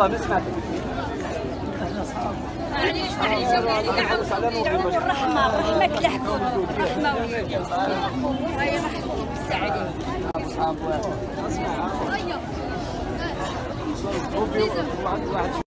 والله ما سمعتك. معليش يدعون الرحمة تلحقوا الرحمة وهي محكومة بالسعادة. أصحاب واحد.